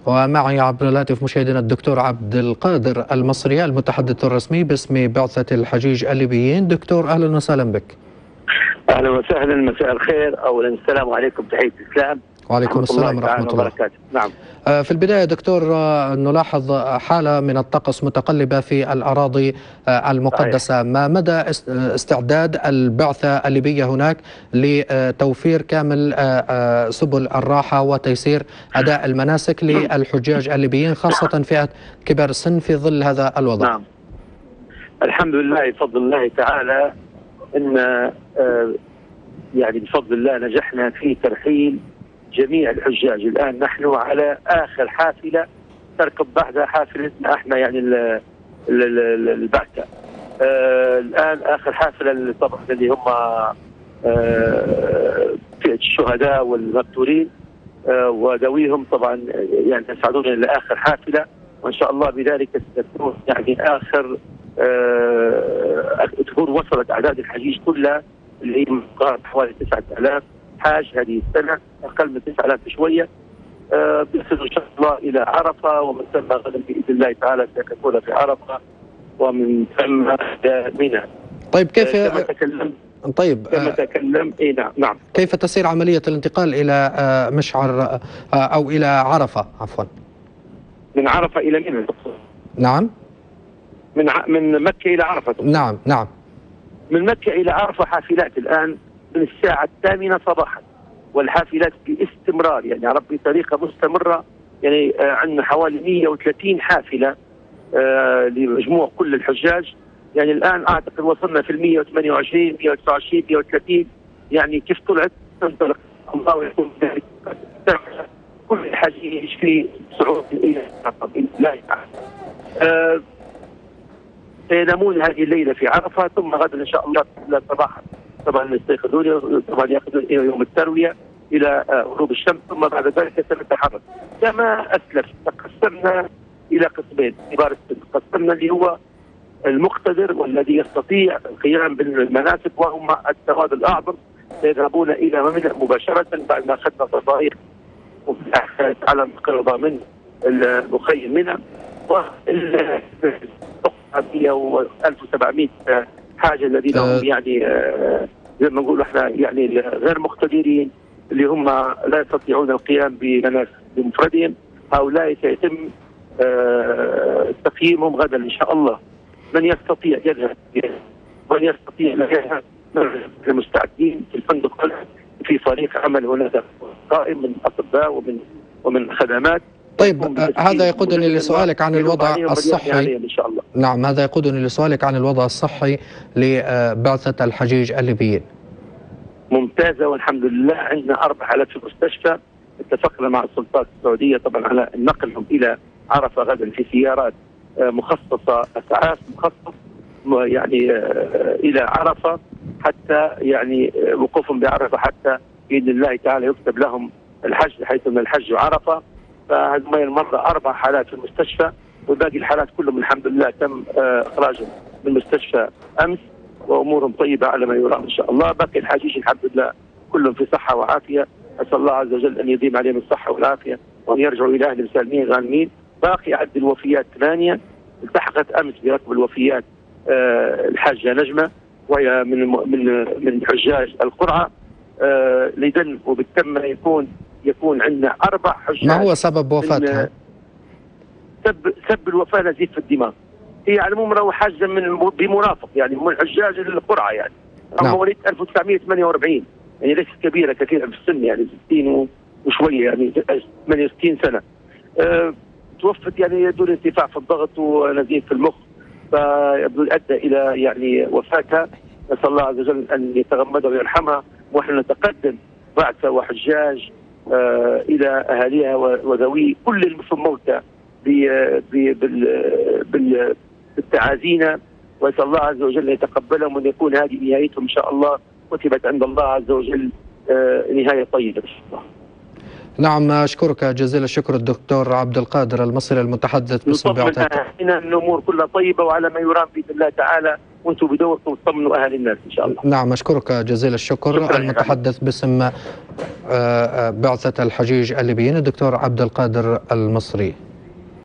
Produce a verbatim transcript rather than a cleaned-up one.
ومعي عبر الهاتف مشاهدنا الدكتور عبد القادر المصري المتحدث الرسمي باسم بعثة الحجيج الليبيين. دكتور أهلا وسهلا بك. أهلا وسهلا، مساء الخير. أولا السلام عليكم، تحية الإسلام. وعليكم السلام ورحمة الله وبركاته. نعم. في البداية دكتور نلاحظ حالة من الطقس متقلبة في الأراضي المقدسة، ما مدى استعداد البعثة الليبية هناك لتوفير كامل سبل الراحة وتيسير أداء المناسك للحجاج الليبيين خاصة فئة كبار السن في ظل هذا الوضع؟ نعم، الحمد لله بفضل الله تعالى إن يعني بفضل الله نجحنا في ترحيل جميع الحجاج. الآن نحن على آخر حافلة تركب بعدها حافلتنا احنا يعني البعثة. آه الآن آخر حافلة طبعا اللي هم آه فئة الشهداء والمقتولين آه وذويهم طبعا يعني يسعدون إلى آخر حافلة، وإن شاء الله بذلك ستكون يعني آخر آه تكون وصلت أعداد الحجيج كلها اللي هي حوالي تسعة آلاف حاج هذه السنة، أقل من تسعة آلاف شوية. أه بيصلوا إن شاء الله إلى عرفة، ومن ثم غدا بإذن الله تعالى سيكون في عرفة، ومن ثم إلى منى. طيب كيف أه كما تكلمت طيب كما تكلم اي نعم نعم كيف تسير عملية الانتقال إلى مشعر أو إلى عرفة عفوا؟ من عرفة إلى منى. نعم. من ع... من مكة إلى عرفة. نعم نعم. من مكة إلى عرفة حافلات الآن من الساعة الثامنة صباحا، والحافلات باستمرار يعني على بطريقة مستمرة. يعني آه عندنا حوالي مئة وثلاثين حافلة آه لمجموع كل الحجاج. يعني الآن أعتقد وصلنا في المئة وثمانية وعشرين مئة وتسعة وعشرين مئة وثلاثين. يعني كيف طلعت تنطلق الله يكون ذلك كل الحجيج في صعود إلى بإذن الله تعالى. سينامون هذه الليلة في عرفة، ثم غدا إن شاء الله صباحا طبعا يستيقظون طبعا ياخذون يوم التروية إلى غروب الشمس، ثم بعد ذلك سنتحرك. كما أسلف قسمنا إلى قسمين كبار السن، قسمنا اللي هو المقتدر والذي يستطيع القيام بالمناسك وهم السواد الأعظم، سيذهبون إلى منى مباشرة بعد ما أخذنا تصاريح على القربة من المخيم منى. مئة وألف وسبعمئة حاجة الذين هم يعني زي ما نقول احنا يعني غير مقتدرين اللي هم لا يستطيعون القيام بمناسك بمفردهم، هؤلاء سيتم تقييمهم غدا ان شاء الله. من يستطيع يذهب، من يستطيع لا يذهب، المستعدين في الفندق في فريق عمل هناك قائم من اطباء ومن ومن خدمات. طيب هذا يقودني لسؤالك عن الوضع الصحي. إن شاء الله. نعم، هذا يقودني لسؤالك عن الوضع الصحي لبعثة الحجيج الليبيين. ممتازة والحمد لله. عندنا أربع حالات في المستشفى. اتفقنا مع السلطات السعودية طبعا على نقلهم إلى عرفة غدا في سيارات مخصصة، أسعاف مخصص يعني إلى عرفة، حتى يعني وقوفهم بعرفة حتى بإذن الله تعالى يكتب لهم الحج، حيث من الحج وعرفة. فهذه المرة أربع حالات في المستشفى، وباقي الحالات كلهم الحمد لله تم إخراجهم من المستشفى أمس، وأمورهم طيبة على ما يرام إن شاء الله. باقي الحجيج الحمد لله كلهم في صحة وعافية، أسأل الله عز وجل أن يديم عليهم الصحة والعافية وأن يرجعوا إلى أهلهم سالمين غانمين. باقي عد الوفيات ثمانية، التحقت أمس برقم الوفيات آه الحاجة نجمة، وهي من من من حجاج القرعة آه لدن، وبالتم يكون يكون عندنا أربع حجاج. ما هو سبب وفاتها؟ سب سب الوفاة نزيف في الدماغ. هي على العموم راهو حاجة من بمرافق يعني من حجاج القرعة يعني. نعم. مواليد ألف وتسعمئة وثمانية وأربعين، يعني ليست كبيرة كثيرة في السن، يعني ستين وشوية، يعني ثمانية وستين سنة. أه توفت يعني دون ارتفاع في الضغط ونزيف في المخ، فيبدو أدى إلى يعني وفاتها. نسأل الله عز وجل أن يتغمدها ويرحمها، ونحن نتقدم بعثة وحجاج أه إلى أهاليها وذوي كل الموتى بالتعازينا، ويسأل الله عز وجل يتقبلهم وأن يكون هذه نهايتهم إن شاء الله، كتبت عند الله عز وجل نهاية طيبة إن شاء الله. نعم، أشكرك جزيل الشكر الدكتور عبد القادر المصري المتحدث باسم بعثة. نطمن الأمور كلها طيبة وعلى ما يرام بإذن الله تعالى، وانتم بدوركم تطمنوا أهل الناس إن شاء الله. نعم، أشكرك جزيل الشكر المتحدث باسم بعثة الحجيج الليبيين الدكتور عبد القادر المصري.